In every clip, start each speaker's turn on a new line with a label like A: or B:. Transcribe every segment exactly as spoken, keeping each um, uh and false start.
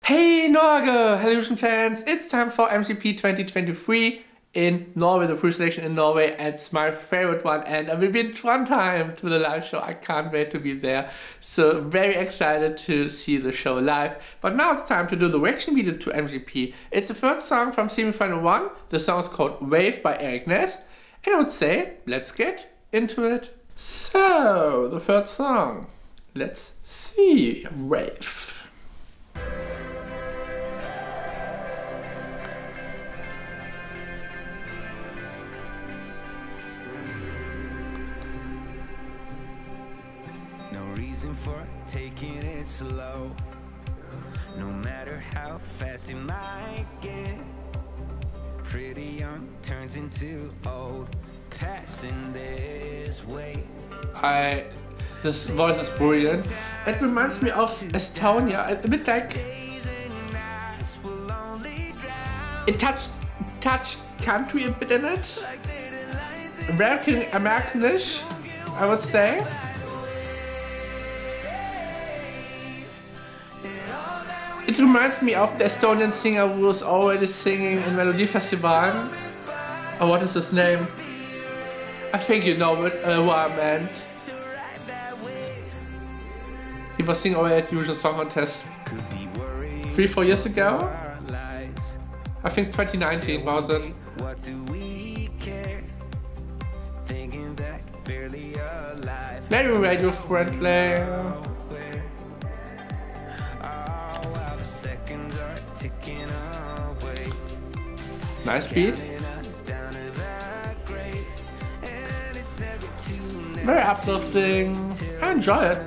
A: Hey Norge, Eurovision fans, it's time for M G P twenty twenty-three in Norway, the pre-selection in Norway. It's my favorite one and I will be in Trondheim to the live show. I can't wait to be there. So very excited to see the show live. But now it's time to do the reaction video to M G P. It's the first song from semi-final one. The song is called Wave by Eirik Næss. And I would say, let's get into it. So, the first song. Let's see. Wave.
B: No reason for taking it slow. No matter how fast it might get. Pretty young turns into old. Passing this way.
A: I. This voice is brilliant. It reminds me of Estonia, a bit like. It touched touched country a bit in it. American Americanish, I would say. It reminds me of the Estonian singer who was already singing in Melody Festival. Oh, what is his name? I think you know it, uh, who I meant. He was singing already at the Eurovision Song Contest three, four years ago. I think twenty nineteen was it. Very radio friendly. Nice beat. Very uplifting. I enjoy it.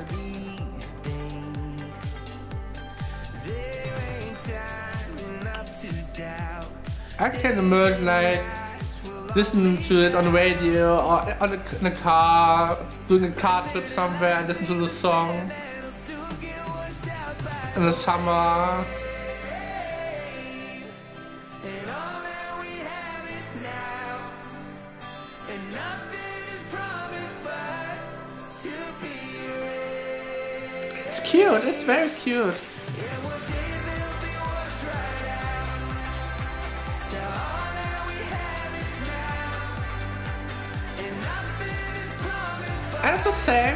A: I can imagine like listening to it on the radio or on a, in a car, doing a car trip somewhere and listen to the song in the summer. It's cute, it's very cute. And it's the same.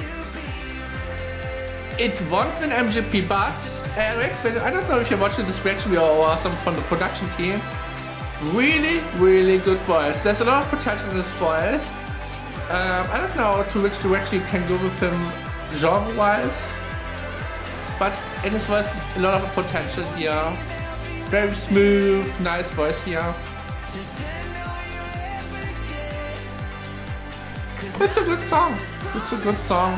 A: It won't win M G P, but Eirik, I don't know if you're watching this reaction video or some from the production team. Really, really good voice. There's a lot of potential in this voice. Um, I don't know to which direction you can go with him genre-wise, but in his voice, a lot of potential here. Very smooth, nice voice here. It's a good song. It's a good song.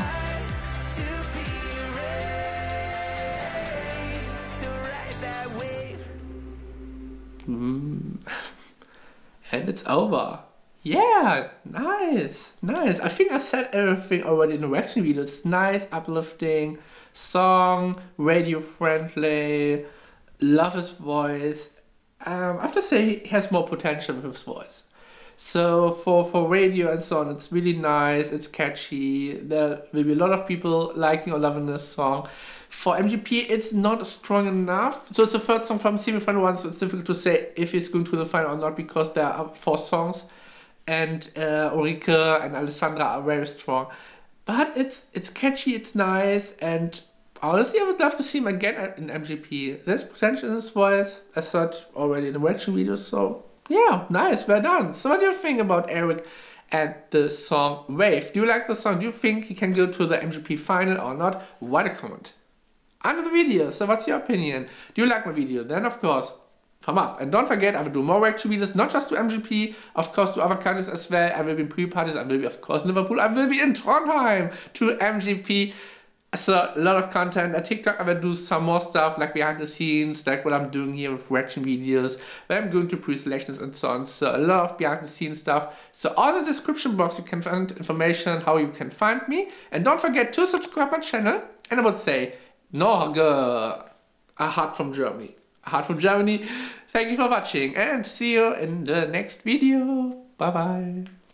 A: Mm. And it's over. Yeah, nice, nice. I think I said everything already in the reaction video. It's nice, uplifting song, radio friendly. Love his voice. Um, I have to say he has more potential with his voice. So for, for radio and so on, it's really nice, it's catchy. There will be a lot of people liking or loving this song. For M G P, it's not strong enough. So it's the first song from semi-final one, so it's difficult to say if he's going to the final or not because there are four songs. And uh, Ulrike and Alessandra are very strong. But it's it's catchy, it's nice, and honestly I would love to see him again in M G P. There's potential in his voice, as said already in the reaction video, so yeah, nice, well done. So what do you think about Eirik and the song Wave? Do you like the song? Do you think he can go to the M G P final or not? Write a comment under the video. So what's your opinion? Do you like my video? Then of course, thumb up. And don't forget, I will do more reaction videos, not just to M G P, of course to other countries as well. I will be in pre-parties, I will be of course in Liverpool, I will be in Trondheim to M G P. So a lot of content. At TikTok I will do some more stuff like behind the scenes, like what I'm doing here with reaction videos, where I'm going to pre-selections and so on. So a lot of behind the scenes stuff. So on the description box you can find information how you can find me. And don't forget to subscribe my channel. And I would say, Norge, a heart from Germany. A heart from Germany. Thank you for watching and see you in the next video. Bye bye.